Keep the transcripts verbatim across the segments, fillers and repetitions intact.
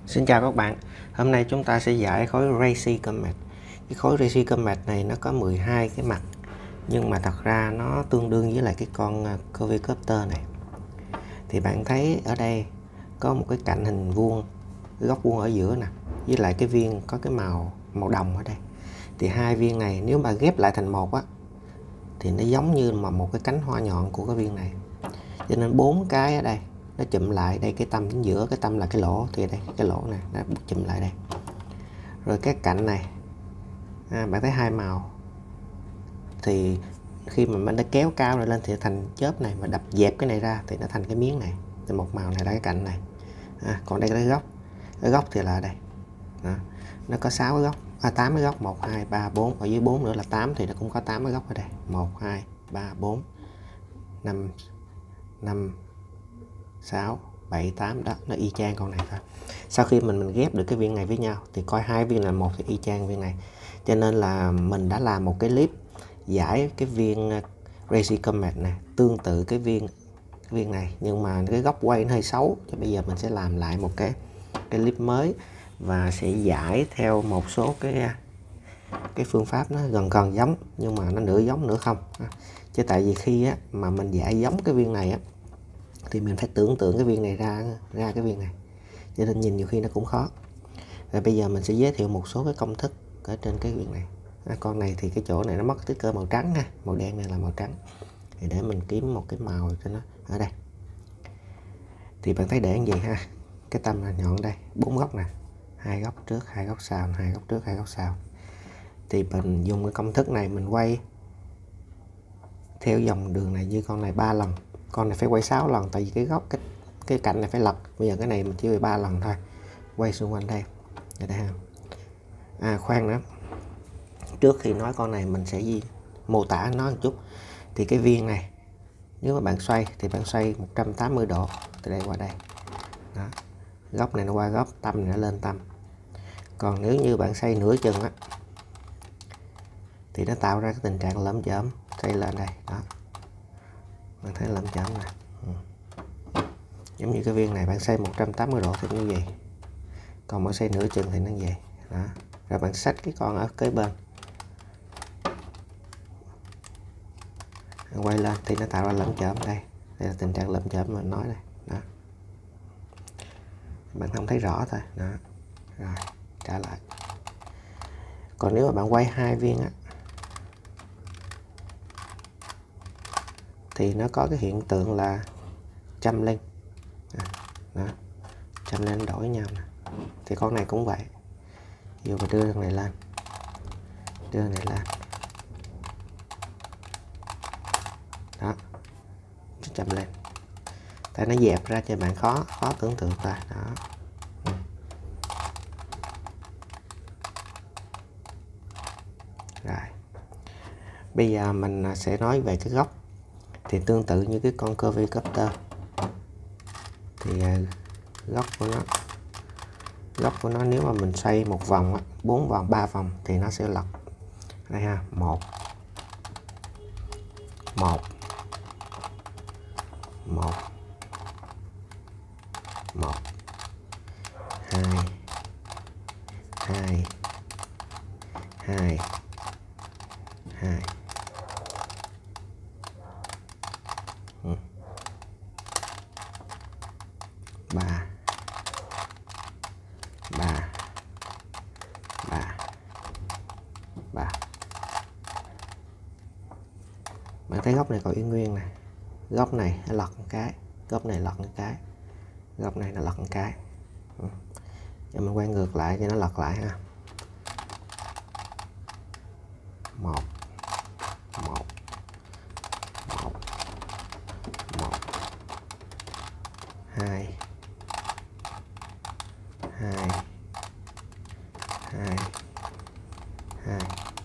Xin chào các bạn. Hôm nay chúng ta sẽ giải khối Racy Comet. Cái khối Racy Comet này nó có mười hai cái mặt, nhưng mà thật ra nó tương đương với lại cái con Curvicopter này. Thì bạn thấy ở đây có một cái cạnh hình vuông, cái góc vuông ở giữa nè, với lại cái viên có cái màu màu đồng ở đây. Thì hai viên này nếu mà ghép lại thành một á thì nó giống như mà một cái cánh hoa nhọn của cái viên này. Cho nên bốn cái ở đây nó chụm lại đây, cái tâm chính giữa, cái tâm là cái lỗ, thì đây cái lỗ này nó chụm lại đây. Rồi cái cạnh này à, bạn thấy hai màu, thì khi mà mình đã kéo cao rồi lên thì thành chớp này, mà đập dẹp cái này ra thì nó thành cái miếng này, thì một màu này là cái cạnh này. À, còn đây là cái góc, cái góc thì là đây đó. Nó có sáu cái góc, à, tám cái góc, một hai ba bốn, ở dưới bốn nữa là tám, thì nó cũng có tám cái góc ở đây, một hai ba bốn năm năm sáu bảy tám, đó nó y chang con này thôi. Sau khi mình mình ghép được cái viên này với nhau thì coi hai viên là một thì y chang viên này. Cho nên là mình đã làm một cái clip giải cái viên Racy Comet này tương tự cái viên cái viên này, nhưng mà cái góc quay nó hơi xấu, cho bây giờ mình sẽ làm lại một cái cái clip mới và sẽ giải theo một số cái cái phương pháp nó gần gần giống, nhưng mà nó nửa giống nửa không. Chứ tại vì khi á, mà mình giải giống cái viên này á, thì mình phải tưởng tượng cái viên này ra ra cái viên này, cho nên nhìn nhiều khi nó cũng khó. Rồi bây giờ mình sẽ giới thiệu một số cái công thức ở trên cái viên này. À, con này thì cái chỗ này nó mất tích cơ màu trắng ha, màu đen này là màu trắng. Thì để mình kiếm một cái màu cho nó ở đây. Thì bạn thấy để như vậy ha, cái tâm là nhọn đây, bốn góc nè, hai góc trước, hai góc sau, hai góc trước, hai góc sau. Thì mình dùng cái công thức này mình quay theo dòng đường này như con này ba lần, con này phải quay sáu lần, tại vì cái góc cái cái cạnh này phải lật. Bây giờ cái này mình chỉ quay ba lần thôi, quay xung quanh đây, đây, đây ha. À khoan nữa, trước khi nói con này mình sẽ gì mô tả nó một chút. Thì cái viên này nếu mà bạn xoay thì bạn xoay một trăm tám mươi độ từ đây qua đây đó. Góc này nó qua góc, tâm này nó lên tâm. Còn nếu như bạn xoay nửa chừng á thì nó tạo ra cái tình trạng lởm chởm. Xoay lên đây đó, bạn thấy lởm chởm nè. Ừ. Giống như cái viên này bạn xoay một trăm tám mươi độ thì nó như vậy, còn bạn xoay nửa chừng thì nó như vậy đó. Rồi bạn xách cái con ở kế bên, quay lên thì nó tạo ra lởm chởm. Đây đây là tình trạng lởm chởm mà mình nói đây đó. Bạn không thấy rõ thôi đó. Rồi trả lại. Còn nếu mà bạn quay hai viên á thì nó có cái hiện tượng là châm lên đó, châm lên đổi nhau nè. Thì con này cũng vậy, dù mà đưa con này lên, đưa này lên đó, châm lên, tại nó dẹp ra cho bạn khó khó tưởng tượng ta đó. Ừ. Rồi bây giờ mình sẽ nói về cái góc. Thì tương tự như cái con Curvicopter thì góc của nó góc của nó nếu mà mình xoay một vòng, bốn vòng, ba vòng thì nó sẽ lật. Đây ha, một một một một hai hai hai hai. Ừ. ba ba ba ba. Bạn thấy góc này còn yên nguyên này, góc này nó lật một cái, góc này lật một cái, góc này nó lật một cái. Ừ. Giờ mình quay ngược lại cho nó lật lại ha. Một một một một hai hai hai hai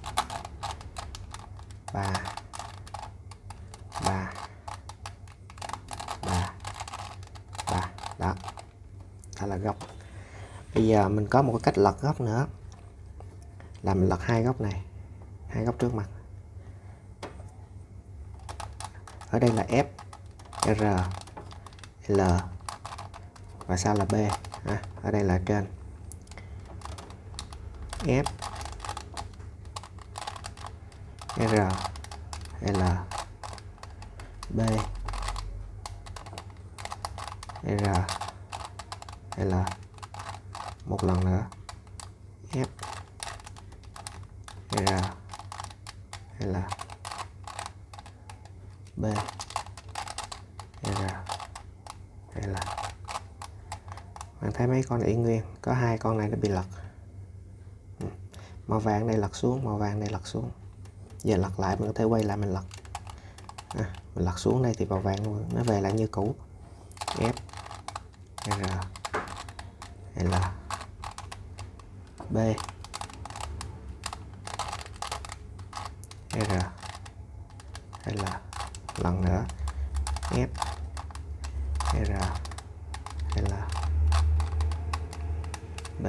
ba ba ba ba. Đó, đó là góc. Bây giờ mình có một cái cách lật góc nữa là mình lật hai góc này, hai góc trước mặt. Ở đây là F, R, L và sau là B. à, ở đây là trên F R L B R L một lần nữa F R L B R L. Bạn thấy mấy con y nguyên, có hai con này nó bị lật. Màu vàng này lật xuống, màu vàng này lật xuống. Giờ lật lại mình có thể quay lại mình lật. À, mình lật xuống đây thì màu vàng nó về lại như cũ. F R L B R L lần nữa F R L B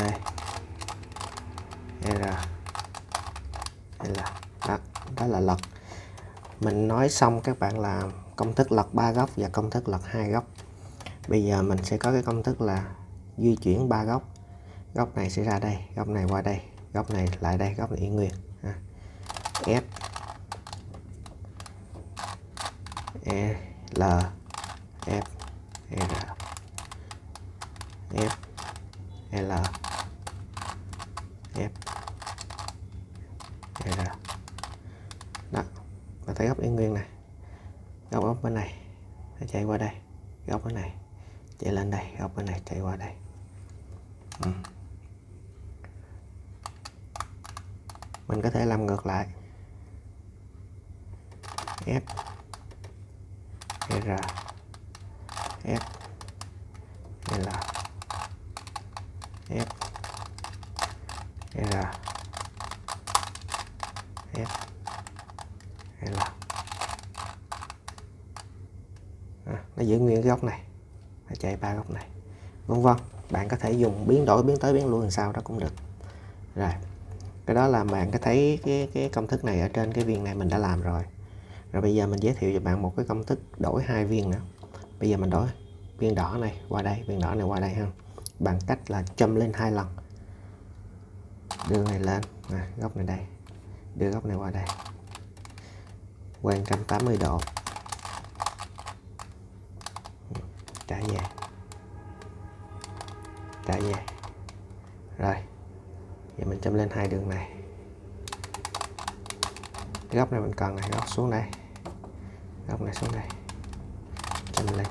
R L. Đó, đó là lật. Mình nói xong các bạn làm công thức lật ba góc và công thức lật hai góc. Bây giờ mình sẽ có cái công thức là di chuyển ba góc. Góc này sẽ ra đây, góc này qua đây, góc này lại đây, góc này y nguyên. À. F E L F R F L F R. Đó, bạn thấy góc y nguyên này, góc góc bên này nó chạy qua đây, góc bên này chạy lên đây, góc bên này chạy qua đây. Ừ. Mình có thể làm ngược lại. F R F L F R F L. À, nó giữ nguyên cái góc này, nó chạy ba góc này, vân vân. Bạn có thể dùng biến đổi biến tới biến lui làm sao đó cũng được. Rồi cái đó là bạn có thấy cái cái công thức này ở trên cái viên này mình đã làm rồi. Rồi bây giờ mình giới thiệu cho bạn một cái công thức đổi hai viên nữa. Bây giờ mình đổi viên đỏ này qua đây, viên đỏ này qua đây ha, bằng cách là châm lên hai lần, đưa này lên, à, góc này đây, đưa góc này qua đây, quay một trăm tám mươi độ, trả về, trả về. Rồi giờ mình châm lên hai đường này, cái góc này mình cần này, góc xuống đây, góc này xuống đây, châm lên,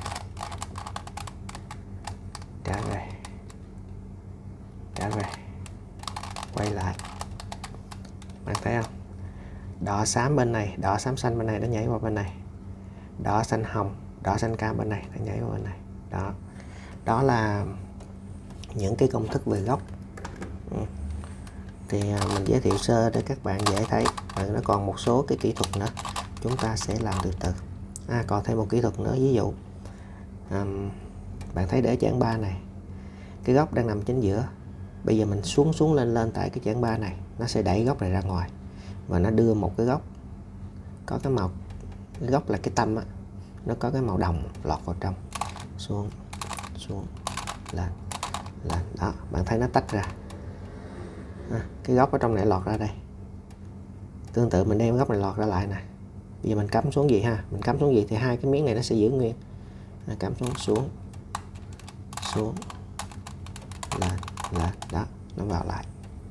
trả về, trả về, quay lại. Bạn thấy không? Đỏ xám bên này, đỏ xám xanh bên này nó nhảy qua bên này, đỏ xanh hồng, đỏ xanh cam bên này nó nhảy qua bên này. Đó, đó là những cái công thức về góc. Ừ. Thì mình giới thiệu sơ để các bạn dễ thấy. Và nó còn một số cái kỹ thuật nữa chúng ta sẽ làm từ từ. À, còn thêm một kỹ thuật nữa, ví dụ à, bạn thấy để chảng ba này, cái góc đang nằm chính giữa. Bây giờ mình xuống xuống lên lên tại cái chảng ba này, nó sẽ đẩy góc này ra ngoài và nó đưa một cái góc có cái màu, cái góc là cái tâm á, nó có cái màu đồng lọt vào trong, xuống xuống lên lên. Đó, bạn thấy nó tách ra. À, cái góc ở trong này lọt ra đây. Tương tự mình đem góc này lọt ra lại nè. Bây giờ mình cắm xuống gì ha, mình cắm xuống gì thì hai cái miếng này nó sẽ giữ nguyên. À, cắm xuống xuống xuống lên lên. Đó, nó vào lại.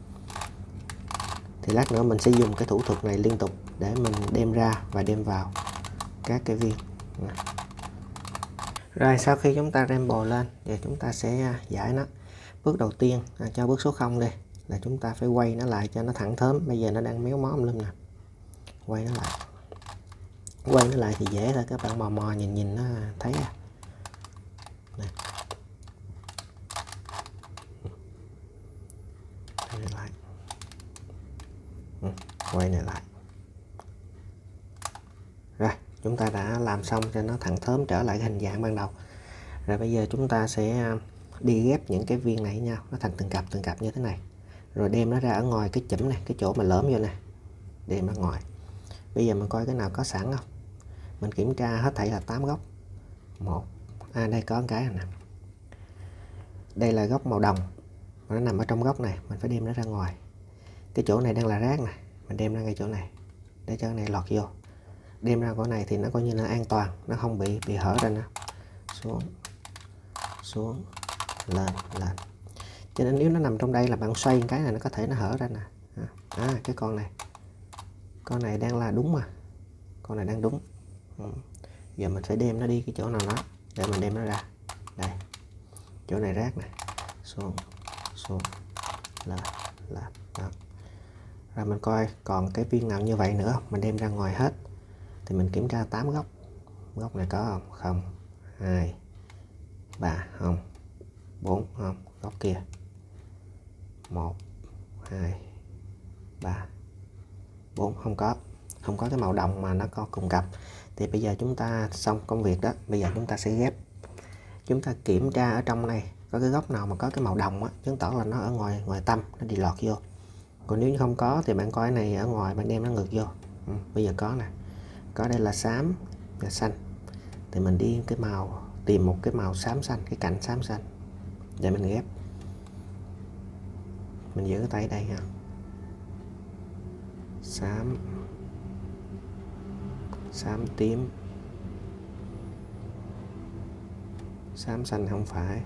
Thì lát nữa mình sẽ dùng cái thủ thuật này liên tục để mình đem ra và đem vào các cái viên. Rồi sau khi chúng ta ramble lên, giờ chúng ta sẽ giải nó. Bước đầu tiên à, cho bước số không đi, là chúng ta phải quay nó lại cho nó thẳng thớm. Bây giờ nó đang méo mó lên nè, quay nó lại, quay nó lại thì dễ thôi, các bạn mò mò nhìn nhìn nó thấy à. Này. Quay này lại, ừ, quay này lại. Rồi chúng ta đã làm xong cho nó thẳng thớm trở lại cái hình dạng ban đầu. Rồi bây giờ chúng ta sẽ đi ghép những cái viên này với nhau, nó thành từng cặp từng cặp như thế này, rồi đem nó ra ở ngoài cái chủm này, cái chỗ mà lõm vô nè, đem ra ngoài. Bây giờ mình coi cái nào có sẵn không, mình kiểm tra hết thảy là tám góc. Một, à đây có cái này nè. đây là góc màu đồng, nó nằm ở trong góc này, mình phải đem nó ra ngoài. Cái chỗ này đang là rác này, mình đem ra ngay chỗ này để cho cái này lọt vô. Đem ra chỗ này thì nó coi như là an toàn, nó không bị bị hở ra nữa. Xuống xuống lên lên. Cho nên nếu nó nằm trong đây là bạn xoay cái này nó có thể nó hở ra nè. À, cái con này con này đang là đúng mà, con này đang đúng. Ừ. Giờ mình phải đem nó đi cái chỗ nào đó để mình đem nó ra. Đây, chỗ này rác này, xuống xuống lên lên đó. Rồi mình coi còn cái viên nào như vậy nữa, mình đem ra ngoài hết. Thì mình kiểm tra tám góc. Góc này có không? Không. Hai, ba không. Bốn không. Góc kia một, hai, ba, bốn không có. Không có cái màu đồng mà nó có cùng cặp. Thì bây giờ chúng ta xong công việc đó. Bây giờ chúng ta sẽ ghép. Chúng ta kiểm tra ở trong này có cái góc nào mà có cái màu đồng á, chứng tỏ là nó ở ngoài ngoài tâm, nó đi lọt vô. Còn nếu như không có thì bạn coi cái này ở ngoài, bạn đem nó ngược vô. Ừ, bây giờ có nè, có đây là xám và xanh. Thì mình đi cái màu, tìm một cái màu xám xanh, cái cạnh xám xanh để mình ghép. Mình giữ cái tay đây ha. Xám, xám tím, xám xanh không phải,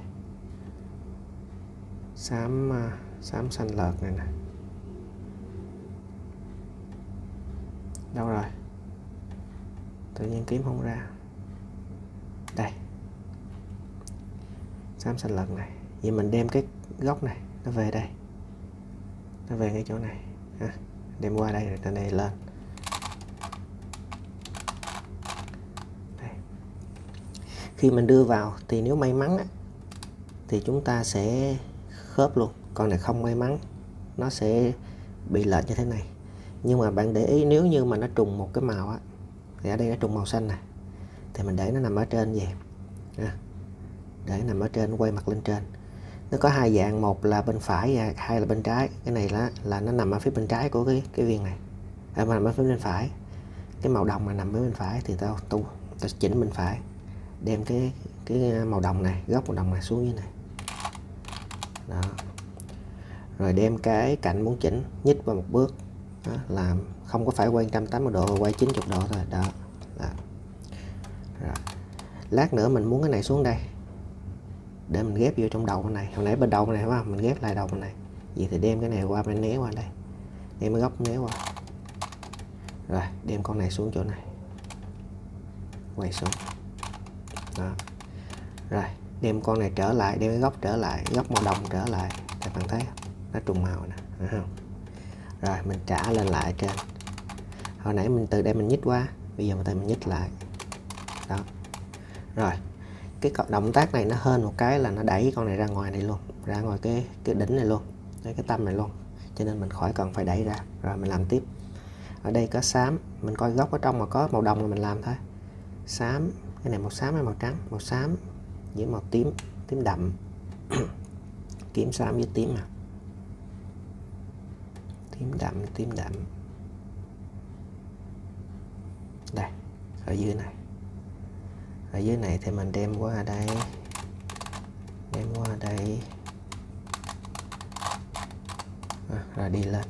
xám xám xanh lợt này nè. Đâu rồi? Tự nhiên kiếm không ra. Đây, xám xanh lợt này. Vậy mình đem cái góc này nó về đây, nó về ngay chỗ này ha. Đem qua đây rồi từ này lên. Đây. Khi mình đưa vào thì nếu may mắn á, thì chúng ta sẽ khớp luôn. Còn này không may mắn, nó sẽ bị lệch như thế này. Nhưng mà bạn để ý nếu như mà nó trùng một cái màu á, thì ở đây nó trùng màu xanh này, thì mình để nó nằm ở trên vậy à, để nằm ở trên, quay mặt lên trên. Nó có hai dạng, một là bên phải và hai là bên trái. Cái này là là nó nằm ở phía bên trái của cái cái viên này, à, mà nằm ở phía bên phải. Cái màu đồng mà nằm ở bên phải thì tao tu tao chỉnh bên phải, đem cái cái màu đồng này, góc màu đồng này xuống dưới này đó. Rồi đem cái cạnh muốn chỉnh, nhích qua một bước đó, làm không có phải quay một trăm tám mươi độ, quay chín mươi độ thôi đó, đó. Rồi. Lát nữa mình muốn cái này xuống đây để mình ghép vô trong đầu bên này. Hồi nãy bên đầu bên này phải không? Mình ghép lại đầu bên này. Vậy thì đem cái này qua bên né qua đây, đem cái góc né qua. Rồi đem con này xuống chỗ này, quay xuống đó. Rồi đem con này trở lại, đem cái góc trở lại, góc màu đồng trở lại. Các bạn thấy nó trùng màu nè, phải không? Rồi mình trả lên lại trên. Hồi nãy mình từ đây mình nhích qua, bây giờ mình từ mình nhích lại đó. Rồi cái động tác này nó hên một cái là nó đẩy con này ra ngoài này luôn, ra ngoài cái cái đỉnh này luôn, cái tâm này luôn, cho nên mình khỏi cần phải đẩy ra. Rồi mình làm tiếp. Ở đây có xám, mình coi góc ở trong mà có màu đồng là mình làm thôi. Xám, cái này màu xám hay màu trắng? Màu xám với màu tím, tím đậm. Kiếm xám với tím à, tím đậm, tím đậm. Đây, ở dưới này, ở dưới này thì mình đem qua đây, đem qua đây à, rồi đi lên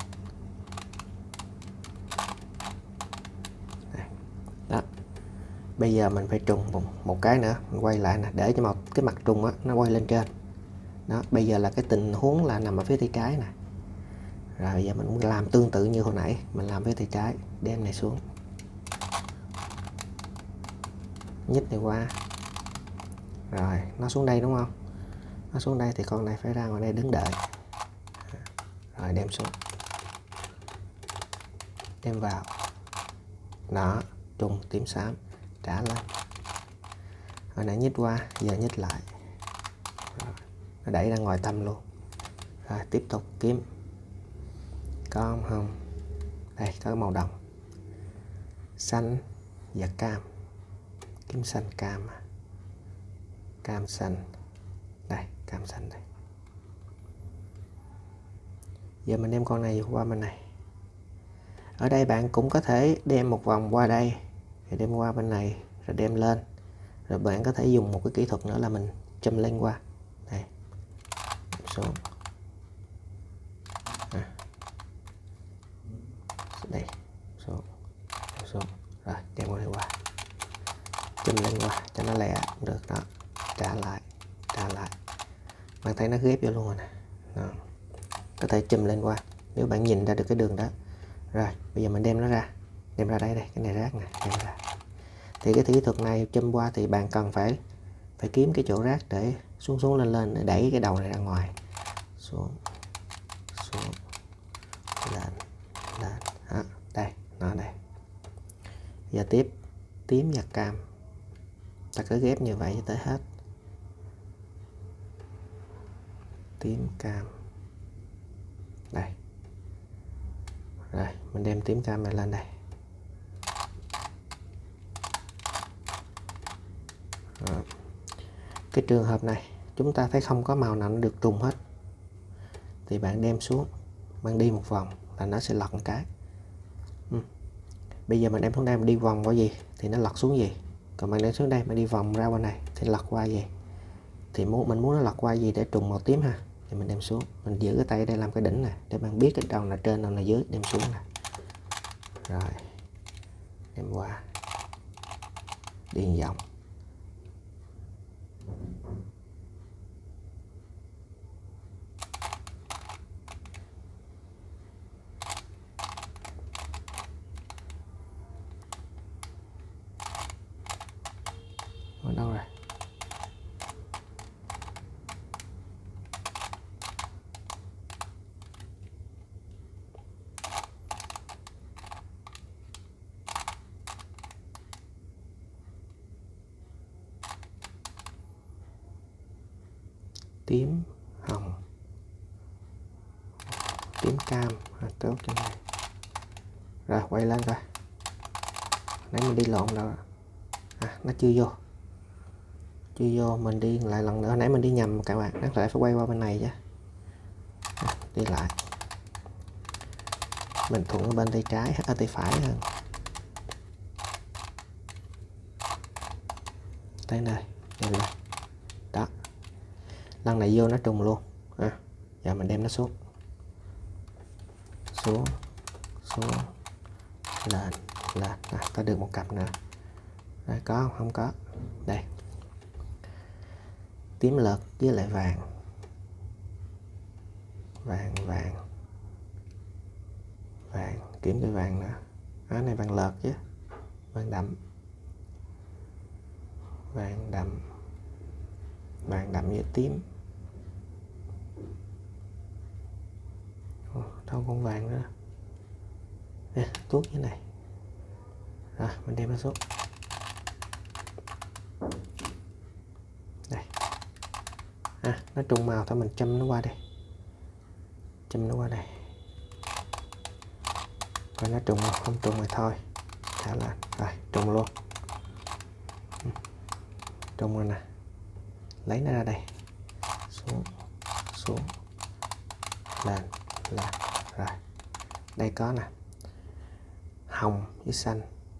đây. Đó. Bây giờ mình phải trùng một, một cái nữa, mình quay lại nè, để cho một cái mặt trùng á nó quay lên trên đó. Bây giờ là cái tình huống là nằm ở phía tay trái nè. Rồi bây giờ mình cũng làm tương tự như hồi nãy, mình làm phía tay trái, đem này xuống, nhích này qua. Rồi nó xuống đây đúng không? Nó xuống đây thì con này phải ra ngoài đây đứng đợi. Rồi đem xuống, đem vào đó, trùng tím xám, trả lên. Hồi nãy nhích qua, giờ nhích lại. Rồi, nó đẩy ra ngoài tâm luôn. Rồi tiếp tục kiếm. Có không? Đây có màu đồng, xanh và cam. Kiếm xanh cam, cam xanh. Đây cam xanh đây. Giờ mình đem con này qua bên này. Ở đây bạn cũng có thể đem một vòng qua đây, rồi đem qua bên này, rồi đem lên. Rồi bạn có thể dùng một cái kỹ thuật nữa là mình châm lên qua đây, xuống. À. Đây, xuống, đem xuống. Rồi, đem qua đây qua. Chùm lên qua cho nó lẹ được đó. Trả lại, trả lại. Bạn thấy nó ghép vô luôn rồi nè. Đó. Có thể chùm lên qua nếu bạn nhìn ra được cái đường đó. Rồi, bây giờ mình đem nó ra. Đem ra đây đây, cái này rác nè, đem ra. Thì cái kỹ thuật này chùm qua thì bạn cần phải phải kiếm cái chỗ rác để xuống xuống lên lên để đẩy cái đầu này ra ngoài. Xuống, xuống, lên, lên. Đó, đây, nó đây. Giờ tiếp tím và cam. Ta cứ ghép như vậy cho tới hết. Tím cam. Đây. Rồi, mình đem tím cam này lên đây. Đó. Cái trường hợp này chúng ta thấy không có màu nào nó được trùng hết thì bạn đem xuống, bạn đi một vòng là nó sẽ lật một cái. ừ. Bây giờ mình đem xuống đây mình đi vòng qua gì thì nó lật xuống gì, còn bạn đem xuống đây mình đi vòng ra qua này thì lật qua gì, thì muốn mình muốn nó lật qua gì để trùng màu tím ha, thì mình đem xuống, mình giữ cái tay đây làm cái đỉnh này để bạn biết cái đầu là trên đầu là dưới, đem xuống nè. Rồi đem qua đi vòng. Ở đâu rồi? Tím, hồng, tím cam, à, tốt trên này. Rồi quay lên coi. Nãy mình đi lộn đâu rồi? À, nó chưa vô. Chưa vô, mình đi lại lần nữa. Nãy mình đi nhầm các bạn, nó lại phải quay qua bên này chứ. À, đi lại. Mình thuận ở bên tay trái, ở tay phải hơn. Tới nơi, đem lên. Đó. Lần này vô nó trùng luôn. À, giờ mình đem nó xuống. Xuống, xuống, lên, lên. À, ta được một cặp nữa. Đây, có không? Không có. Đây. Tím lợt với lại vàng. Vàng, vàng. Vàng, kiếm cái vàng nữa. Đó, này vàng lợt chứ. Vàng đậm. Vàng đậm. Vàng đậm với tím. Ồ, đâu con vàng nữa. Nè, tuốt như này. Rồi, mình đem nó xuống. Đây. À, nó trùng màu thôi mình châm nó qua đây. Châm nó qua đây. Coi nó trùng không, không trùng thì thôi. Thả lên. Rồi, trùng luôn. Trùng rồi nè. Lấy nó ra đây. Xuống, xuống. Lên, lên. Rồi. Đây có nè. Hồng với xanh.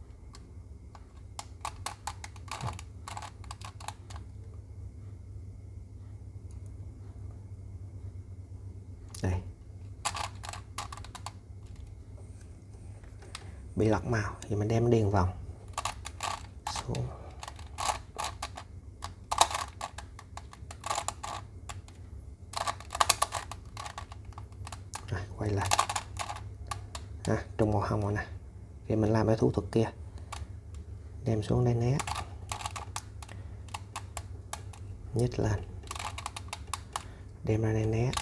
Đây. Bị lọt màu thì mình đem điền vòng. Xuống. Rồi, quay lại. À, trùng màu hồng rồi nè. Thì mình làm cái thủ thuật kia. Đem xuống đây né. Nhích lên. Đem ra đây né.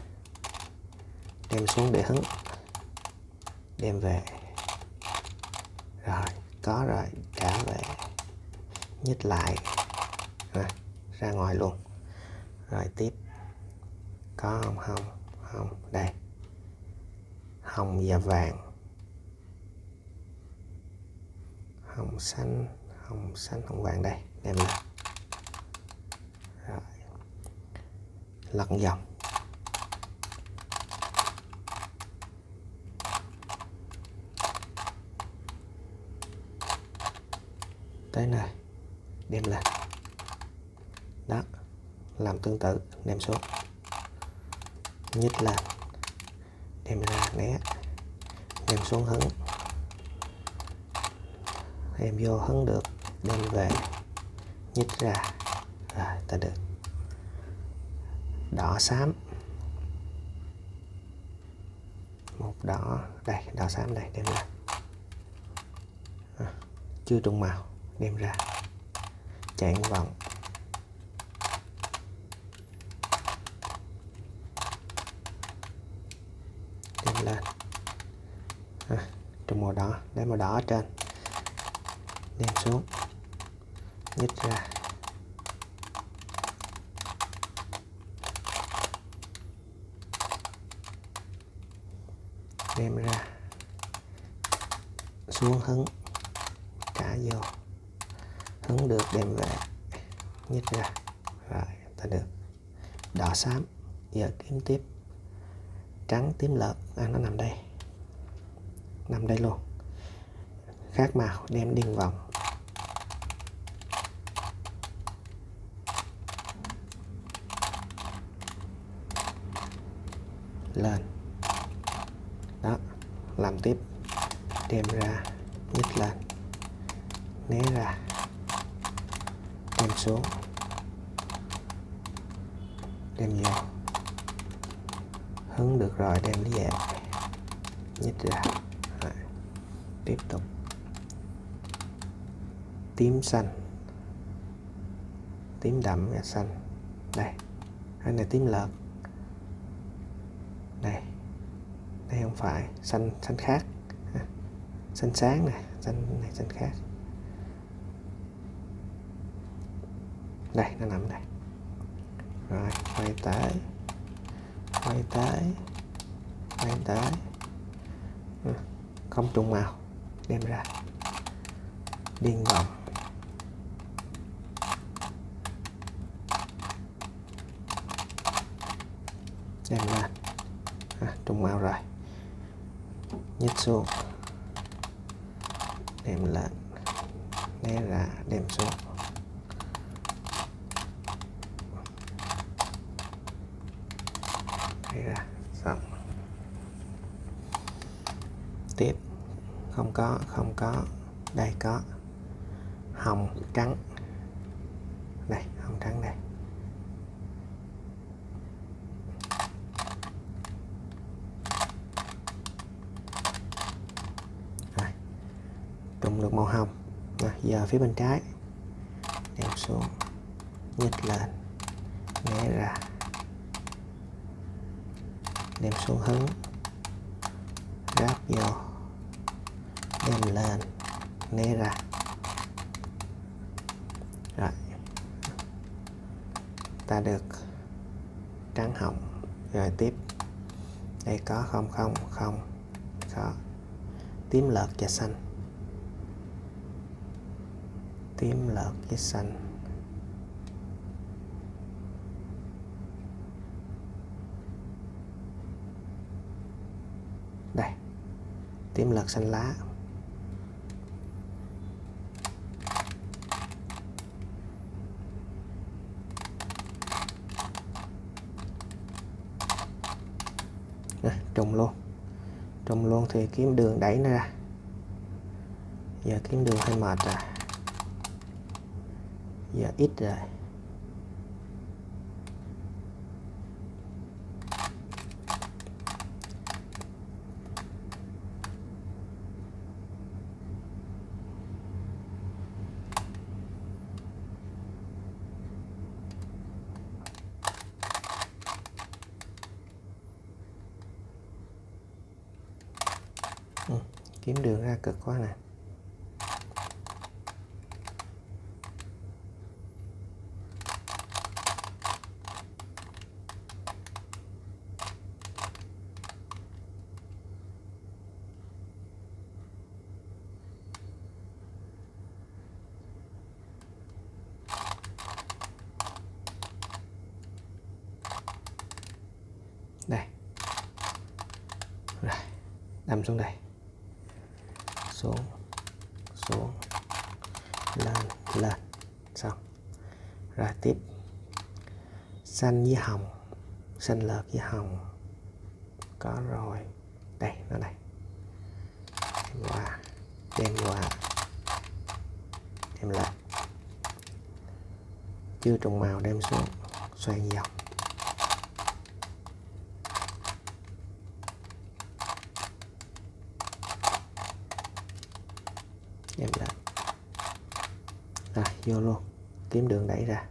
Đem xuống để hứng. Đem về. Rồi, có rồi, trả về. Nhích lại. À, ra ngoài luôn. Rồi tiếp. Có không? Không. Không. Đây. Hồng và vàng. Hồng xanh, hồng xanh, hồng vàng đây. Đem lên. Rồi. Lật vòng. Tới nơi. Đem lên. Đó. Làm tương tự. Đem xuống. nhích lên, đem ra, né, đem xuống hứng, đem vô hứng được, đem về, nhích ra. Rồi ta được đỏ xám, một đỏ đây, đỏ xám đây, đem ra. À, chưa trùng màu, đem ra, chạy một vòng, đem lên. À, trùng màu đỏ, để màu đỏ ở trên, đem xuống, nhích ra, đem ra, xuống hứng, trả vô, hứng được đem về, nhích ra. Rồi ta được đỏ xám. Giờ kiếm tiếp trắng tím lợt. À, nó nằm đây, nằm đây luôn, khác màu, đem điên vòng, lên. Đó, làm tiếp, đem ra, nhích lên, né ra, đem xuống, đem vô, hứng được rồi đem đi về, nhích ra. Rồi, tiếp tục tím xanh, tím đậm và xanh. Đây, cái này tím lợt. Đây, đây không phải, xanh xanh khác, xanh sáng nè, xanh này xanh khác. Đây, nó nằm đây. Rồi, quay tới, quay tới, quay tới. Không trùng màu, đem ra, điên vòng, đem lên. À, trùng màu rồi, nhích xuống, đem lên, né ra, đem xuống. Đây ra, xong. Tiếp, không có, không có, đây có hồng trắng, đây hồng trắng đây. Rồi, trùng được màu hồng. Rồi, giờ phía bên trái, đem xuống, nhích lên, né ra, đem xuống hứng, ráp vô, đem lên, né ra. Rồi, ta được trắng hồng. Rồi tiếp, đây có không không không có tím lợt và xanh, tím lợt với xanh. Đây, tím lợt xanh lá. À, trùng luôn, trùng luôn thì kiếm đường đẩy nó ra. Giờ kiếm đường hơi mệt rồi, giờ ít rồi. Ừ, kiếm đường ra cực quá nè. Đây, rồi đâm xuống đây, xuống xuống, lên lên, xong. Rồi tiếp, xanh với hồng, xanh lợt với hồng, có rồi, đây nó đây, đem qua, đem qua, đem lên, chưa trùng màu đem xuống, xoay vòng, đem lên, rồi vô luôn, kiếm đường đẩy ra.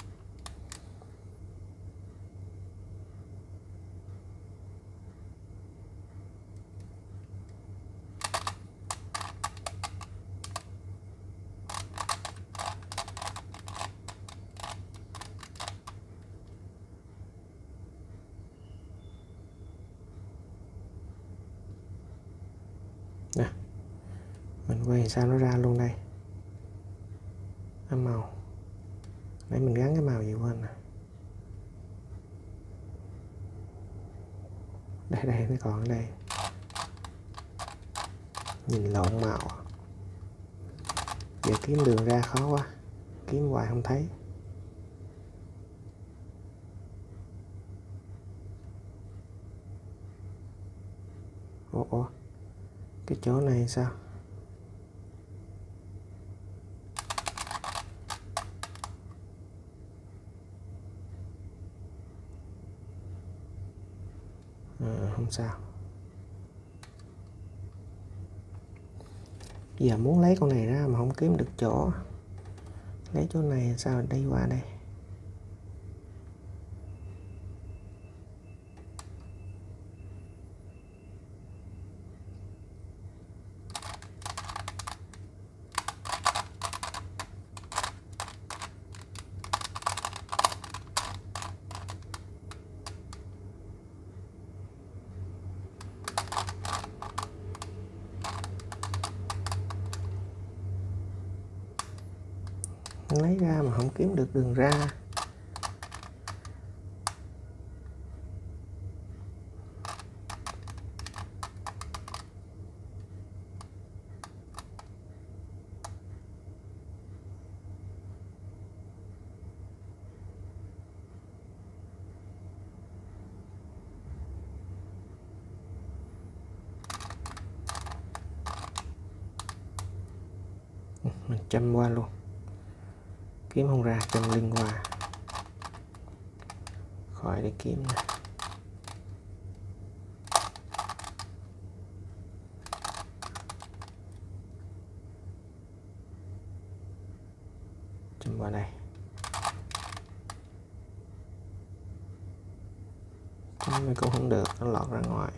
Nè, mình quay sao nó ra luôn đây. Cái màu nãy mình gắn cái màu gì quên nè, đây đây nó còn ở đây, nhìn lộn màu, giờ kiếm đường ra khó quá, kiếm hoài không thấy. Ủa, ủa cái chỗ này sao? À, không sao. Giờ muốn lấy con này ra mà không kiếm được chỗ, lấy chỗ này sao đi qua đây. Lấy ra mà không kiếm được đường ra. Mình châm qua luôn, kiếm không ra châm link qua, khỏi để kiếm nè. Châm qua đây, châm này cũng không được, nó lọt ra ngoài.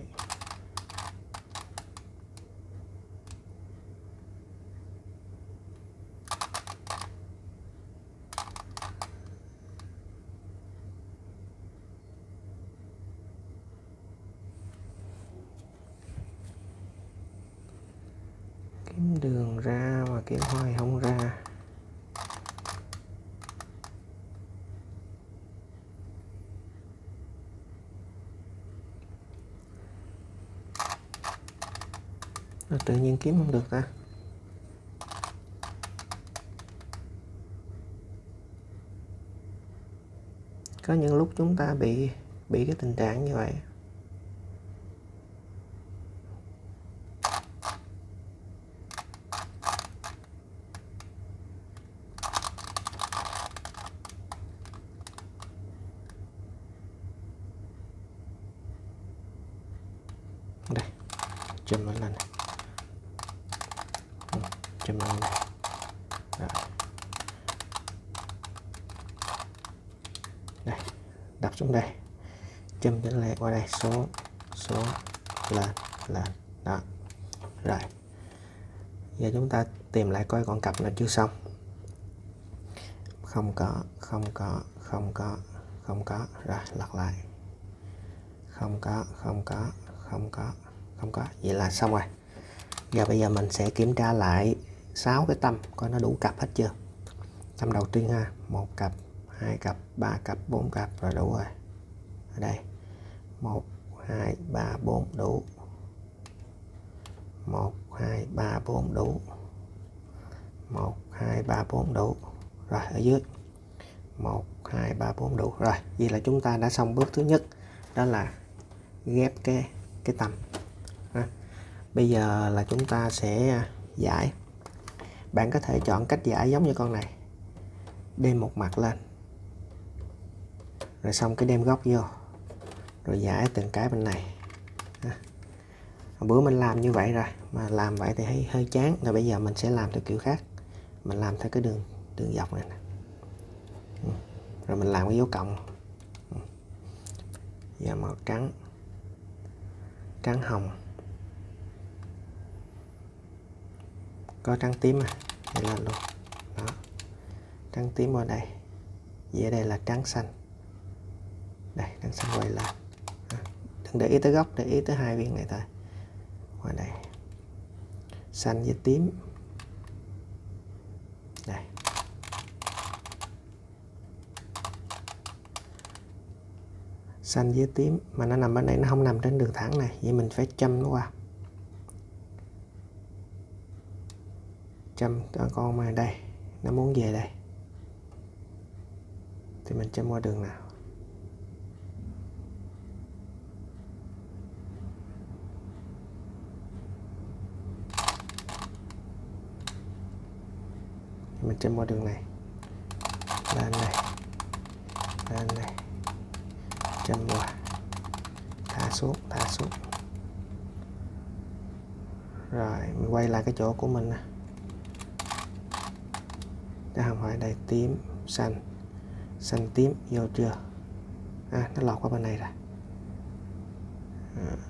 Kiếm đường ra mà kiếm hoài không ra. Nó tự nhiên kiếm không được ta. Có những lúc chúng ta bị bị cái tình trạng như vậy. Đây, châm lên này, châm lên này. Rồi. Đây, đặt xuống đây, châm trở lại qua đây, xuống xuống lên lên đó. Rồi giờ chúng ta tìm lại coi con cặp nào chưa xong. Không có, không có, không có, không có. Rồi lật lại, không có, không có, không có, không có. Vậy là xong rồi. Giờ bây giờ mình sẽ kiểm tra lại sáu cái tâm coi nó đủ cặp hết chưa. Tâm đầu tiên ha, một cặp, hai cặp, ba cặp, bốn cặp, rồi đủ rồi. Ở đây một, hai, ba, bốn đủ. một, hai, ba, bốn đủ. một, hai, ba, bốn đủ. Rồi ở dưới một, hai, ba, bốn đủ. Rồi vậy là chúng ta đã xong bước thứ nhất, đó là ghép cái cái tầm. Đó. Bây giờ là chúng ta sẽ giải. Bạn có thể chọn cách giải giống như con này, đem một mặt lên, rồi xong cái đem góc vô, rồi giải từng cái bên này. Đó. Bữa mình làm như vậy rồi, mà làm vậy thì hơi, hơi chán, rồi bây giờ mình sẽ làm theo kiểu khác. Mình làm theo cái đường đường dọc này nè. Rồi mình làm cái dấu cộng. Giờ màu trắng, trắng hồng, có trắng tím à, đây lên luôn. Đó. Trắng tím ở đây, vậy ở đây là trắng xanh. Đây, trắng xanh quay lên. Đó. Đừng để ý tới góc, để ý tới hai viên này thôi. Qua đây, xanh với tím. Đây. Xanh với tím mà nó nằm bên đây, nó không nằm trên đường thẳng này, vậy mình phải châm nó qua. Châm con mà đây, nó muốn về đây thì mình châm qua đường nào. Mình châm qua đường này, lên đây, lên đây, châm qua, thả xuống, thả xuống. Rồi mình quay lại cái chỗ của mình nè. Đó, không phải đây, tím, xanh, xanh tím vô chưa? À, nó lọt qua bên này rồi. À.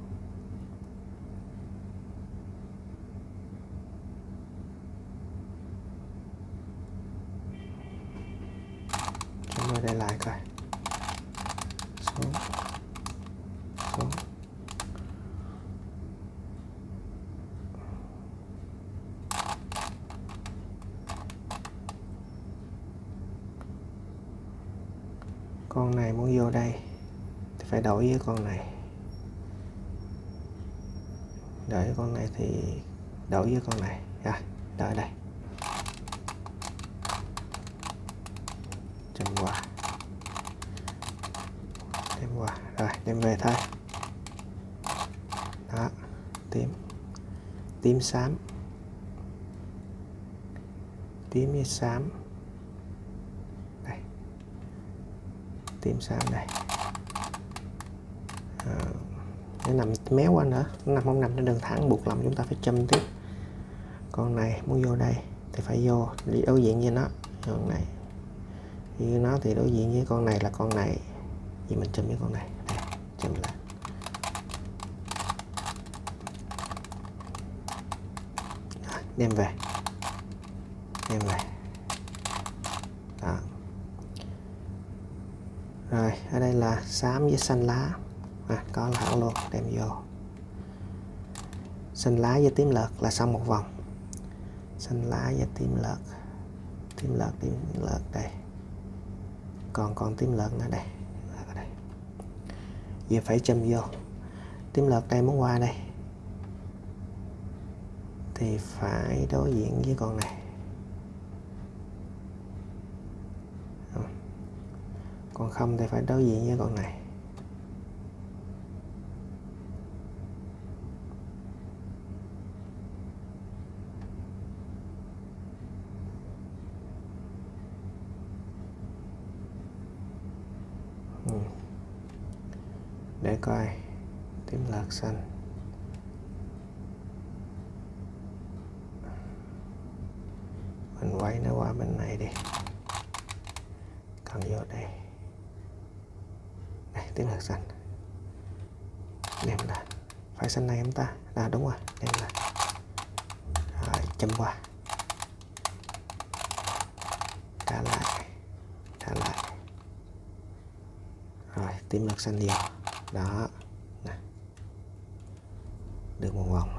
Chúng ta đây lại coi. Xuống, xuống. Con này muốn vô đây thì phải đổi với con này. Đổi với con này thì đổi với con này. Rồi, đợi đây. Châm qua. Đem qua. Rồi, đem về thôi. Đó, tím. Tím xám. Tím với xám. Đây. Tím xám đây. À, nó nằm méo qua nữa, nó nằm không nằm trên đường thẳng, buộc lòng chúng ta phải châm tiếp. Con này muốn vô đây thì phải vô đi đối diện với nó. Con này với nó thì đối diện với con này là con này, vì mình châm với con này. Đây, châm lại. Đó, đem về, đem về. Đó. Rồi ở đây là xám với xanh lá. À, có thẳng luôn, đem vô. Xanh lá với tím lợt là xong một vòng. Xanh lá với tím lợt, tím lợt, tím lợt đây. Còn còn tím lợt nữa đây, ở đây. Giờ phải châm vô. Tím lợt đây muốn qua đây thì phải đối diện với con này. Còn không thì phải đối diện với con này. Ừ. Để coi tím lợt xanh. Mình quay nó qua bên này đi. Còn vô đây. Đây, tím lợt xanh. Đem lên. Phải xanh này em ta? À đúng rồi, đem lên. Rồi, châm qua. Trả lại. Trả lại. Rồi, tím lợt xanh vô. Đó. Nè. Được một vòng.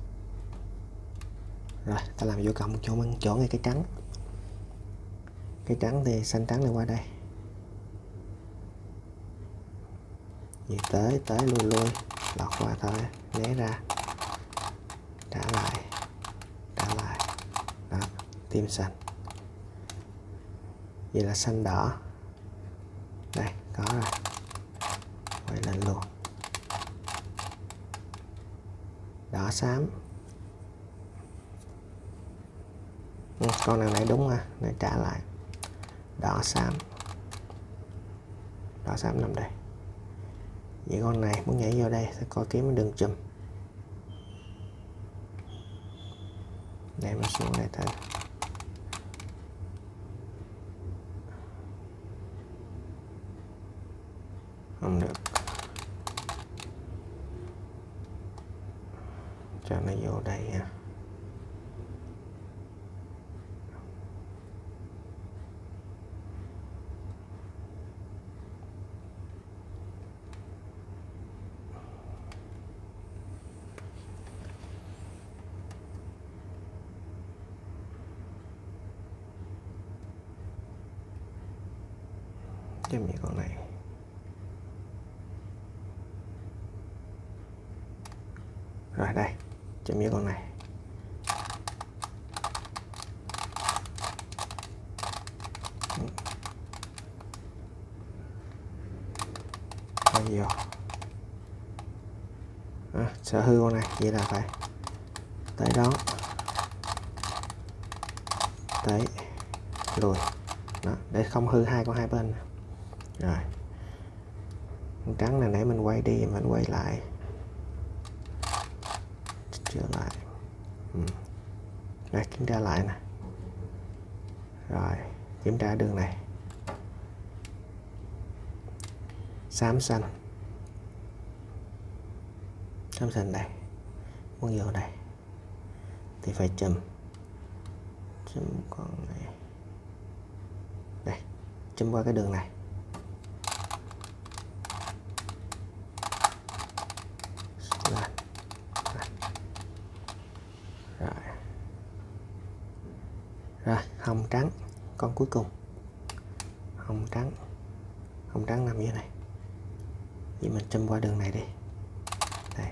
Rồi, ta làm vô cộng chỗ chỗ ngay cái trắng. Cái trắng thì xanh trắng này qua đây. Vì tới, tới lui lui, lọt qua thôi, né ra. Trả lại. Trả lại. Đó, tím xanh. Vậy là xanh đỏ. Đây, có rồi. Quay lên luôn. đỏ xám. Ừ, con nào này đúng à, này trả lại đỏ xám. Đỏ xám nằm đây. Vậy con này muốn nhảy vô đây sẽ coi kiếm đường chùm. Để mà xuống đây thử. Không được. Cho nó vô đây nha. Chấm như con này. Rồi đây, chấm như con này. Rồi vô. À, sợ hư con này, vậy là phải tới đó, tới lùi đó, để không hư hai con hai bên. Rồi con trắng này nãy mình quay đi, mình quay lại, trở lại. Ừ. Rồi kiểm tra lại nè. Rồi kiểm tra đường này, xám xanh, xám xanh đây, muốn vô đây thì phải chùm, chùm con này, đây, chùm qua cái đường này. Lên. Rồi. Rồi, hồng trắng, con cuối cùng. Hồng trắng, hồng trắng nằm dưới này. Vậy mình chùm qua đường này đi. Đây.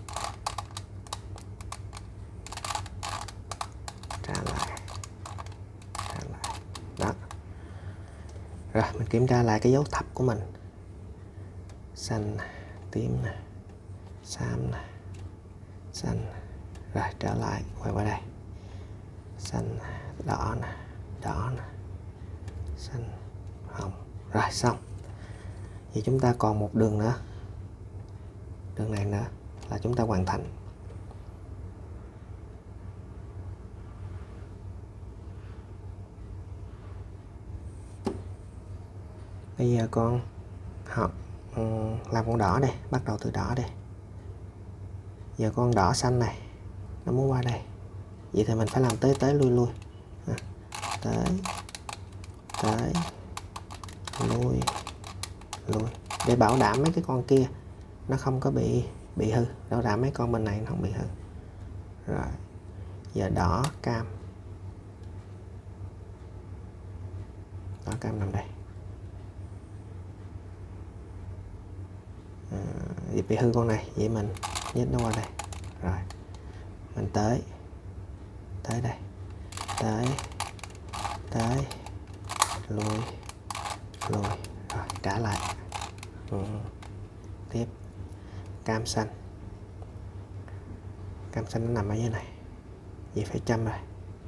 Trả lại. Trả lại. Đó. Rồi, mình kiểm tra lại cái dấu thập của mình. Xanh, tím nè, xám nè, xanh. Rồi trở lại, quay qua đây. Xanh, đỏ nè, đỏ nè, xanh, hồng. Rồi xong. Vậy chúng ta còn một đường nữa. Đường này nữa là chúng ta hoàn thành. Bây giờ con học làm con đỏ đây, bắt đầu từ đỏ đây. Giờ con đỏ xanh này nó muốn qua đây, vậy thì mình phải làm tới tới lui lui. À, tới tới lui lui để bảo đảm mấy cái con kia nó không có bị bị hư, bảo đảm mấy con bên này nó không bị hư. Rồi giờ đỏ cam, đỏ cam nằm đây. À, bị hư con này, vậy mình nhét nó qua đây. Rồi mình tới tới đây, tới tới lui lui. Rồi trả lại. Ừ. Tiếp cam xanh, cam xanh nó nằm ở dưới này, vậy phải châm rồi.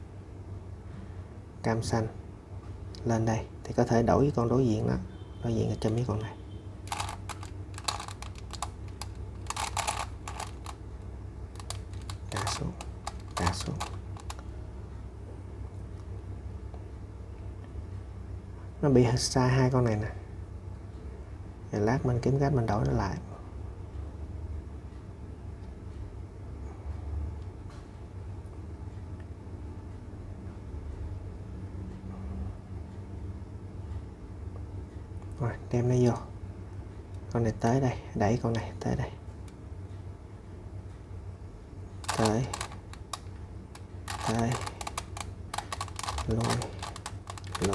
Cam xanh lên đây thì có thể đổi với con đối diện đó, đối diện là châm với con này. Trả xuống, trả xuống. Nó bị sai hai con này nè. Rồi lát mình kiếm cách mình đổi nó lại. Rồi đem nó vô. Con này tới đây, đẩy con này tới đây. Tới tới lui lui.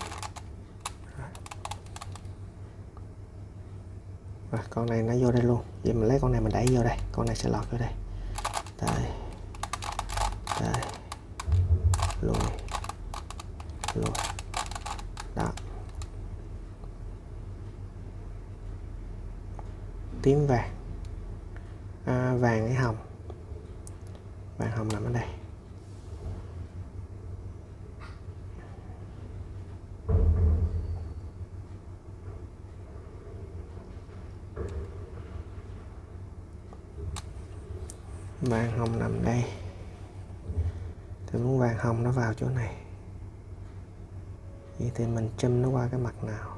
Rồi con này nó vô đây luôn, vậy mình lấy con này mình đẩy vô đây, con này sẽ lọt vô đây. Tới tới lui lui. Đó. Tím vàng, à, vàng với hồng, vàng hồng nằm ở đây. Vàng hồng nằm đây. Thì muốn vàng hồng nó vào chỗ này. Vậy thì mình châm nó qua cái mặt nào?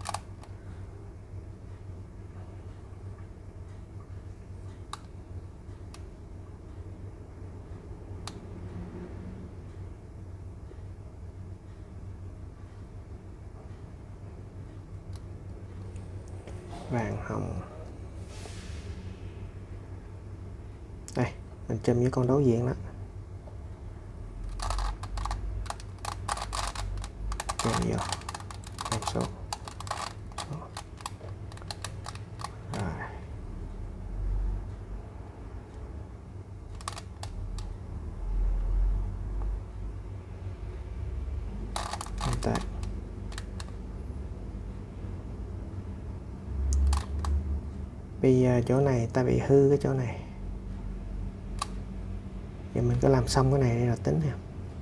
Vàng hồng. Đây, mình châm với con đối diện đó. Châm vô. Một số. số. Rồi. Tại. Bây giờ chỗ này ta bị hư cái chỗ này. Giờ mình cứ làm xong cái này để rồi tính nha.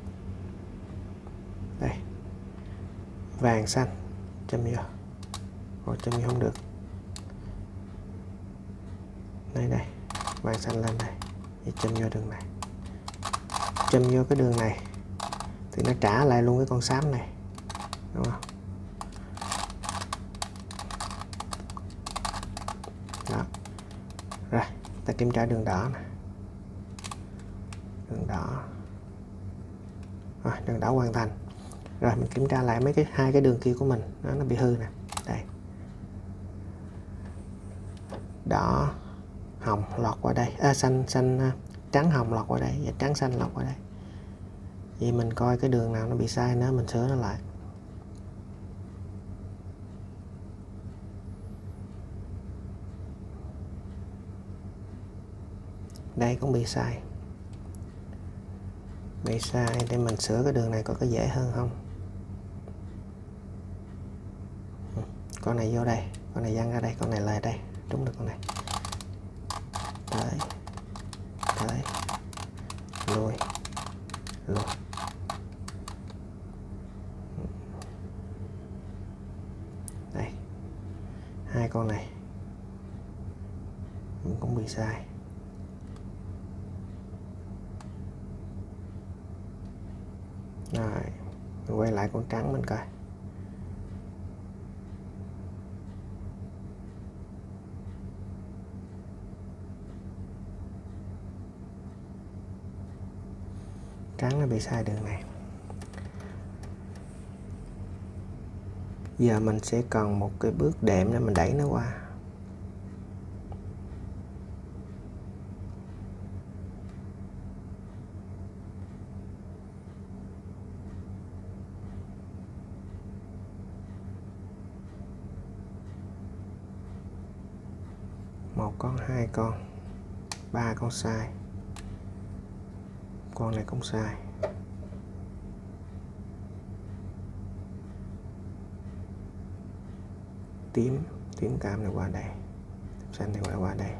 Đây. Vàng xanh. Châm vô. Rồi châm vô không được. Đây đây. Vàng xanh lên đây. Vậy châm vô đường này. Châm vô cái đường này. Thì nó trả lại luôn cái con xám này. Đúng không? Đó. Rồi, ta kiểm tra đường đỏ nè. Đường đỏ. Rồi, đường đỏ hoàn thành. Rồi mình kiểm tra lại mấy cái hai cái đường kia của mình, đó, nó bị hư nè. Đây. Đỏ, hồng lọt qua đây. À, xanh xanh trắng hồng lọt qua đây và trắng xanh lọt qua đây. Vậy mình coi cái đường nào nó bị sai nữa mình sửa nó lại. Đây cũng bị sai. Bị sai để mình sửa cái đường này có cái dễ hơn không? Con này vô đây, con này văng ra đây, con này lại đây, đúng được con này. Tới, tới, lùi, lùi. Đây, hai con này mình cũng bị sai. Rồi, mình quay lại con trắng mình coi. Trắng nó bị sai đường này. Giờ mình sẽ cần một cái bước đệm để mình đẩy nó qua. Một con, hai con, ba con sai. Con này cũng sai. Tím, tím cam này qua đây. Xanh này qua qua đây.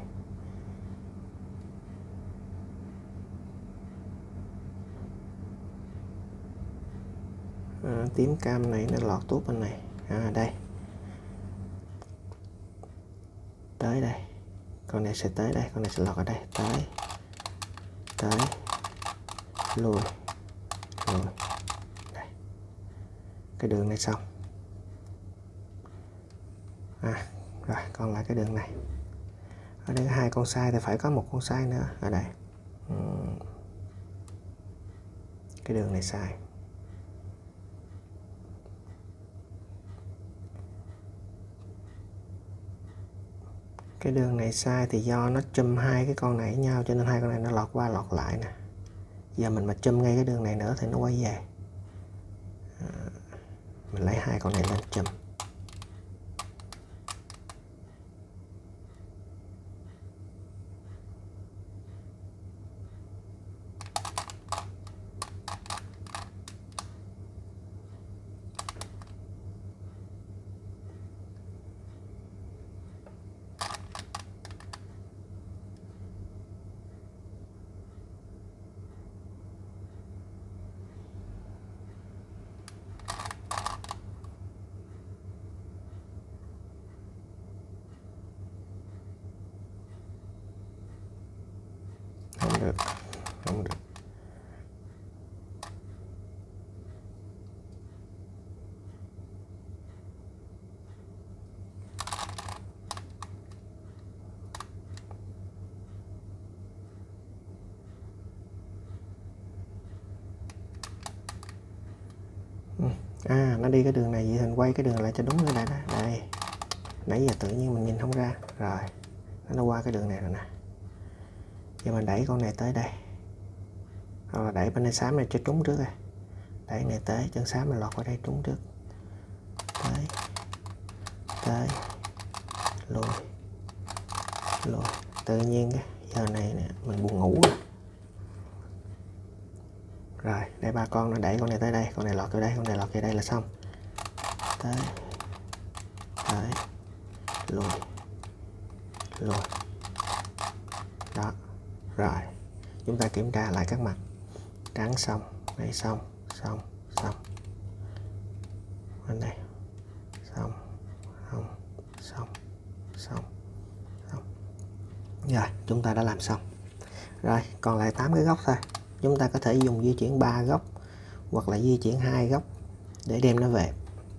À, tím cam này nó lọt tốt bên này. À đây. Tới đây. Con này sẽ tới đây, con này sẽ lọt ở đây. Tới. Tới. Lùi. Lùi. Đây. Cái đường này xong. À, rồi còn lại cái đường này. Ở đây có hai con sai thì phải có một con sai nữa ở đây. Uhm. Cái đường này sai. Cái đường này sai thì do nó châm hai cái con này với nhau cho nên hai con này nó lọt qua lọt lại nè. Giờ mình mà châm ngay cái đường này nữa thì nó quay về. À, mình lấy hai con này lên châm. được, không được. À, nó đi cái đường này, vậy thành quay cái đường lại cho đúng cái này đây. Đây. Nãy giờ tự nhiên mình nhìn không ra. Rồi. Nó qua cái đường này rồi nè. Giờ mình đẩy con này tới đây. Hoặc là đẩy bên đây xám này cho trúng trước rồi. Đẩy này tới, chân xám này lọt vào đây trúng trước. Tới. Tới. Lùi. Lùi. Tự nhiên cái giờ này nè, mình buồn ngủ rồi. Rồi, đây ba con nó đẩy con này tới đây, con này lọt tới đây, con này lọt về đây là xong. Tới. Tới. Lùi. Lùi. Đó. Rồi. Chúng ta kiểm tra lại các mặt. Trắng xong, đây xong, xong, xong. Bên đây. Xong, xong, xong, xong, xong. Rồi, chúng ta đã làm xong. Rồi, còn lại tám cái góc thôi. Chúng ta có thể dùng di chuyển ba góc hoặc là di chuyển hai góc để đem nó về.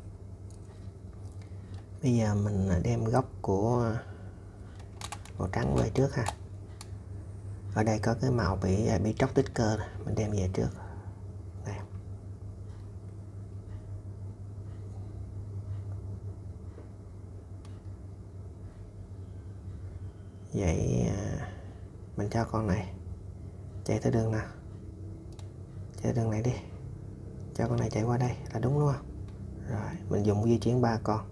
Bây giờ mình đem góc của màu trắng về trước ha. Ở đây có cái màu bị bị tróc tích cơ này, mình đem về trước. Đây. Vậy mình cho con này chạy tới đường nào, chạy đường này đi, cho con này chạy qua đây là đúng đúng không? Rồi mình dùng di chuyển ba con.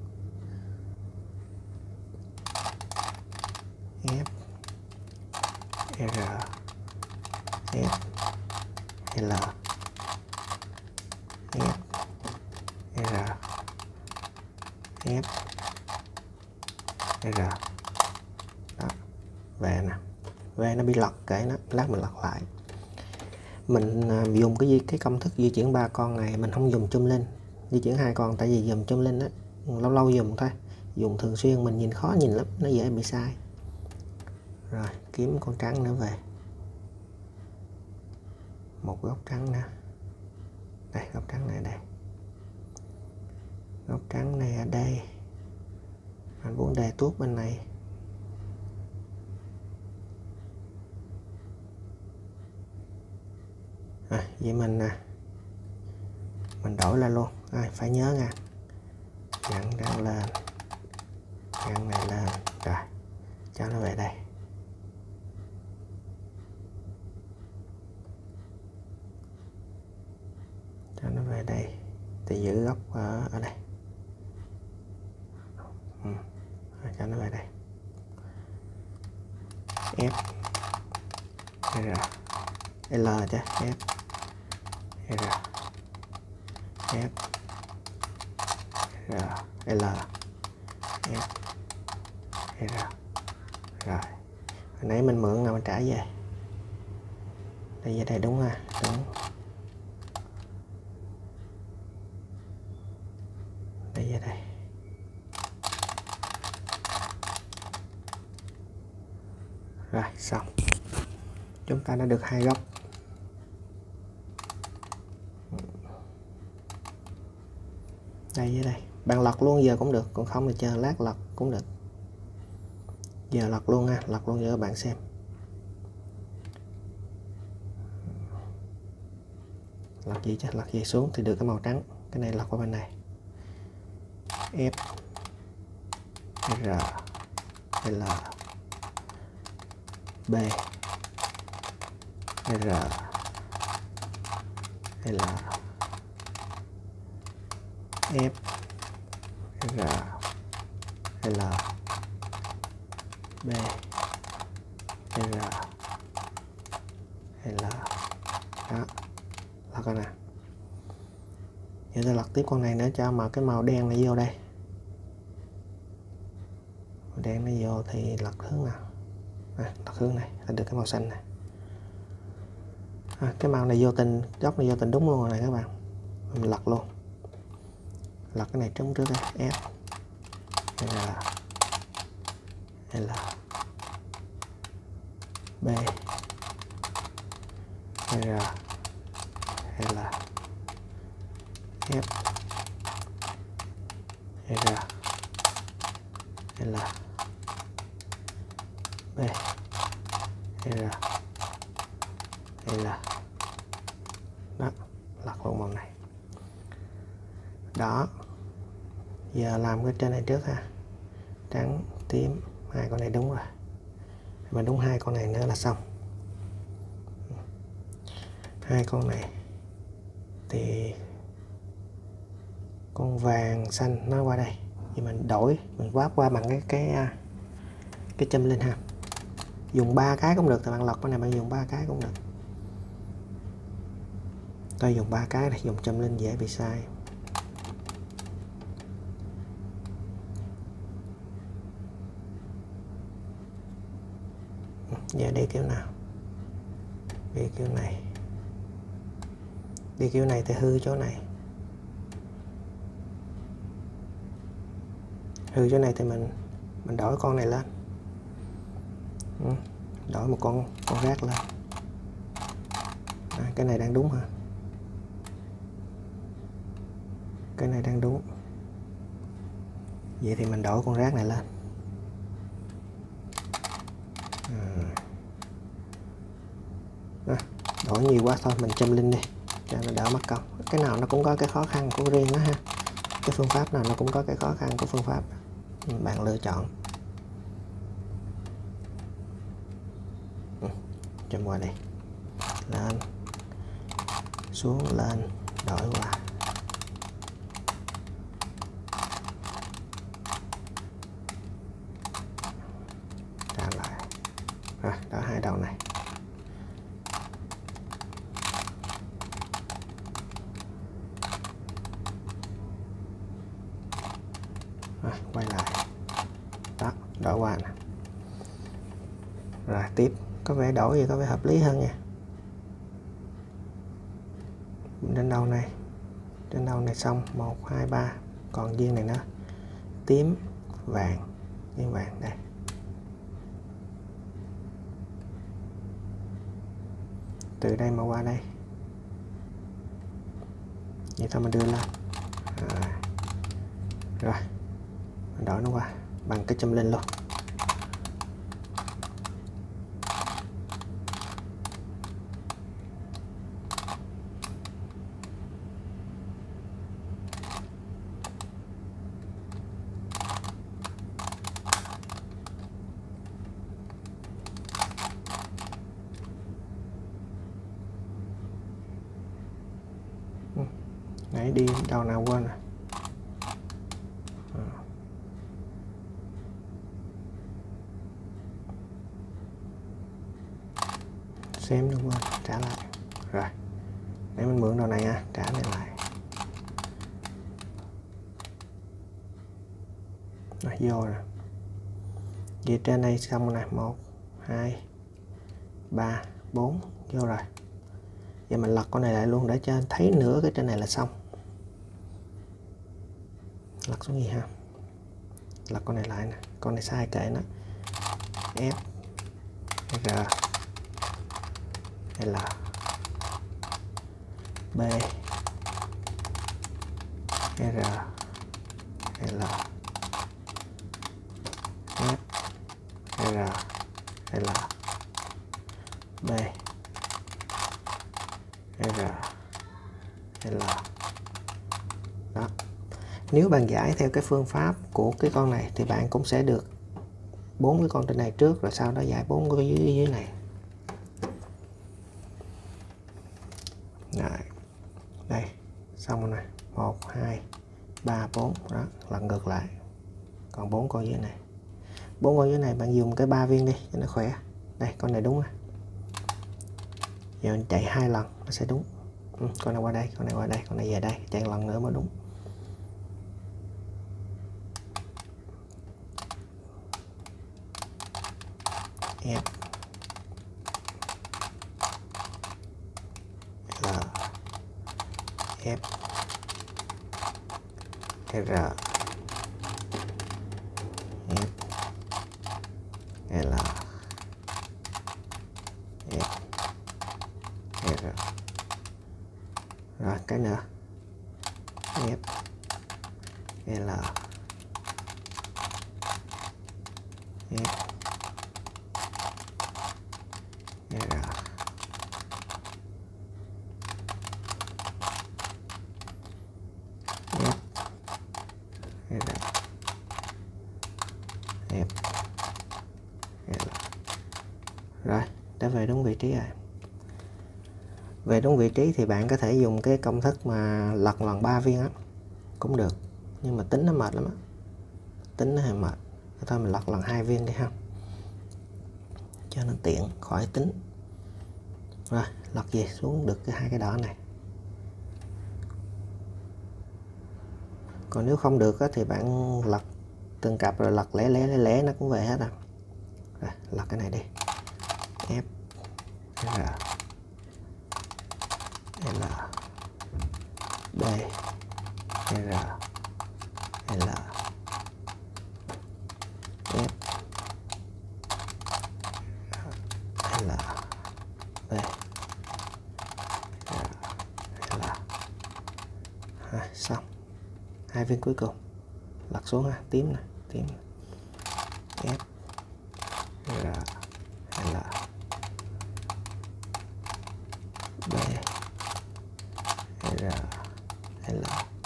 F R F L F R F R. Đó, về nè, về nó bị lật kệ nó, lát mình lật lại. Mình dùng cái cái công thức di chuyển ba con này, mình không dùng chum lên, di chuyển hai con, tại vì dùng chum lên á lâu lâu dùng thôi, dùng thường xuyên mình nhìn khó nhìn lắm, nó dễ bị sai. Rồi kiếm con trắng nữa về, một góc trắng nữa, đây góc trắng này đây, góc trắng này ở đây, mình muốn đề tuốt bên này. À, vậy mình nè, mình đổi lại luôn. À, phải nhớ nha, dặn đang lên, dặn này lên, rồi cho nó về đây. Cho nó về đây thì giữ góc ở, ở đây. Ừ. Rồi, cho nó về đây. F R L chứ, F R F R L F R. Rồi hồi nãy mình mượn rồi mình trả về đây, về đây đúng à, đúng. Đây về đây. Rồi xong, chúng ta đã được hai góc. Đây với đây, bạn lật luôn giờ cũng được, còn không thì chờ lát lật cũng được. Giờ lật luôn ha, lật luôn cho các bạn xem. Lật gì chứ, lật gì xuống thì được cái màu trắng, cái này lật qua bên này. F R L B R L F R L B R L. Đó là con này. Giờ tôi lật tiếp con này nữa cho mà cái màu đen này vô đây. Màu đen nó vô thì lật hướng nào? À, lật hướng này là được cái màu xanh này. À, cái màu này vô tình, góc này vô tình đúng luôn rồi này các bạn. Mình lật luôn. Lật cái này trúng trước đây. F L L B R, L, F, R, L, B, R, L. Đó, lật luôn màu này. Đó. Giờ làm cái trên này trước ha. Trắng, tím, hai con này đúng rồi. Mà đúng hai con này nữa là xong. Hai con này thì con vàng xanh nó qua đây, thì mình đổi, mình quát qua bằng cái cái cái châm lên ha. Dùng ba cái cũng được, thì bạn lọc cái này bạn dùng ba cái cũng được. Tôi dùng ba cái này, dùng châm lên dễ bị sai. Giờ đi kiểu nào? Đi kiểu này. Đi kiểu này thì hư chỗ này. Hư chỗ này thì mình mình đổi con này lên. Ừ, đổi một con con rác lên. À, cái này đang đúng hả? Cái này đang đúng. Vậy thì mình đổi con rác này lên. À, đổi nhiều quá thôi mình châm lên đi cho nó đỡ mất công. Cái nào nó cũng có cái khó khăn của riêng nó ha. Cái phương pháp nào nó cũng có cái khó khăn của phương pháp. Bạn lựa chọn. Ừ, châm qua đây. Lên. Xuống lên. Đổi qua. Trả lại. Rồi, đó hai đầu này. Rồi, quay lại. Đó, đổi qua nè. Rồi tiếp, có vẻ đổi gì có vẻ hợp lý hơn nha. Trên đầu này. Trên đầu này xong, một, hai, ba. Còn viên này nữa. Tím, vàng, viên vàng đây. Từ đây mà qua đây. Vậy thôi mình đưa lên. Rồi, rồi. Mình đổi nó qua bằng cái châm lên luôn. Nãy đi đầu nào quên rồi. Xem đúng không? Trả lại. Rồi. Để mình mượn đầu này nha, trả này lại. Rồi vô rồi. Vậy trên đây xong rồi nè, một, hai, ba, bốn, vô rồi. Giờ mình lật con này lại luôn để cho thấy nửa cái trên này là xong. Lật xuống gì ha? Lật con này lại nè, con này sai kệ nó. F, R, L, B, R, L, F, R, L, B, R, L. Đó. Nếu bạn giải theo cái phương pháp của cái con này thì bạn cũng sẽ được bốn cái con trên này trước, rồi sau đó giải bốn cái dưới dưới này. Rồi. Đây, xong rồi nè. một, hai, ba, bốn. Đó, lần ngược lại. Còn bốn con dưới này. bốn con dưới này bạn dùng cái ba viên đi cho nó khỏe. Đây, con này đúng rồi. Giờ mình chạy hai lần nó sẽ đúng. Ừ, con này qua đây, con này qua đây, con này về đây, chạy lần nữa mới đúng. F, L, F, R, F, L, F, R, R. Rồi cái nữa F L F R F R F L. Rồi đã về đúng vị trí rồi. Về đúng vị trí thì bạn có thể dùng cái công thức mà lật lần ba viên á cũng được, nhưng mà tính nó mệt lắm á, tính nó hơi mệt. Thôi mình lật lần hai viên đi ha, cho nó tiện khỏi tính. Rồi lật về xuống được cái hai cái đỏ này. Còn nếu không được á, thì bạn lật từng cặp rồi lật lẻ lẻ lẻ lẻ nó cũng về hết à. Rồi lật cái này đi. F R L B R L F L B R L. À, xong. Hai viên cuối cùng lật xuống ha, tím nè, tím F R L B R L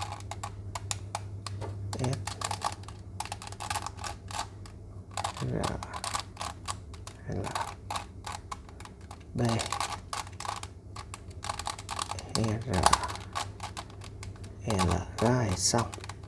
F R L B R L. Rồi xong.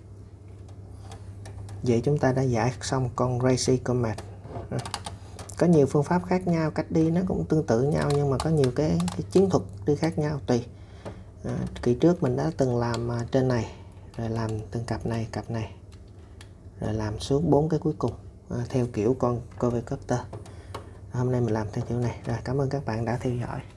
Vậy chúng ta đã giải xong con Racing Comet. Có nhiều phương pháp khác nhau, cách đi nó cũng tương tự nhau, nhưng mà có nhiều cái, cái chiến thuật đi khác nhau tùy. À, kỳ trước mình đã từng làm trên này, rồi làm từng cặp này, cặp này, rồi làm xuống bốn cái cuối cùng à, theo kiểu con Covecopter. Hôm nay mình làm theo kiểu này. Rồi cảm ơn các bạn đã theo dõi.